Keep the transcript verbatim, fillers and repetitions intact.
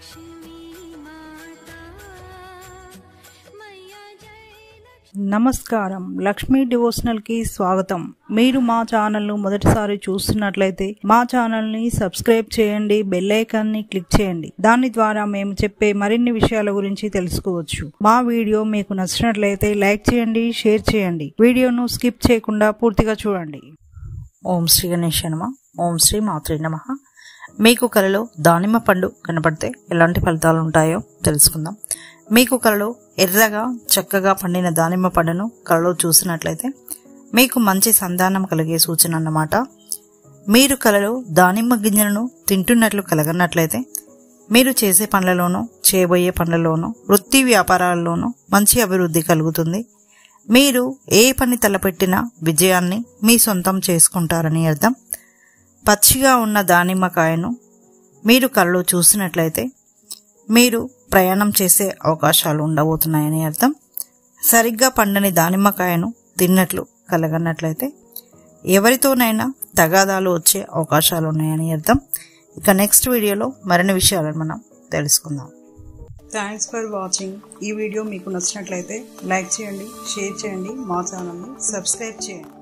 నమస్కారం, లక్ష్మీ డివోషనల్ కి స్వాగతం. మీరు మా ఛానల్ ను మొదటిసారి చూస్తున్నట్లయితే మా ఛానల్ ని సబ్స్క్రైబ్ చేయండి, బెల్ ఐకాన్ ని క్లిక్ చేయండి. దాని ద్వారా మేము చెప్పే మరిన్ని విషయాల గురించి తెలుసుకోవచ్చు. మా వీడియో మీకు నచ్చినట్లయితే లైక్ చేయండి, షేర్ చేయండి. వీడియోను స్కిప్ చేయకుండా పూర్తిగా చూడండి. ఓం శ్రీ గణేశాయ నమః. ఓం శ్రీ మాత్రే నమః. మీకు కలలో దానిమ్మ పండు కనపడితే ఎలాంటి ఫలితాలు ఉంటాయో తెలుసుకుందాం. మీకు కలలో ఎర్రగా చక్కగా పండిన దానిమ్మ పండును కలలో చూసినట్లయితే మీకు మంచి సంతానం కలిగే సూచన అన్నమాట. మీరు కలలో దానిమ్మ గింజలను తింటున్నట్లు కలగనట్లయితే మీరు చేసే పనులలోనూ చేయబోయే పనులలోనూ వృత్తి వ్యాపారాల్లోనూ మంచి అభివృద్ధి కలుగుతుంది. మీరు ఏ పని తలపెట్టినా విజయాన్ని మీ సొంతం చేసుకుంటారని అర్థం. పచ్చిగా ఉన్న దానిమ్మకాయను మీరు కలలో చూసినట్లయితే మీరు ప్రయాణం చేసే అవకాశాలు ఉండబోతున్నాయని అర్థం. సరిగ్గా పండని దానిమ్మకాయను తిన్నట్లు కలగనట్లయితే ఎవరితోనైనా తగాదాలు వచ్చే అవకాశాలు ఉన్నాయని అర్థం. ఇక నెక్స్ట్ వీడియోలో మరిన్ని విషయాలను మనం తెలుసుకుందాం. Thanks for watching. ఈ వీడియో మీకు నచ్చినట్లయితే లైక్ చేయండి, షేర్ చేయండి, మా ఛానల్ని సబ్స్క్రైబ్ చేయండి.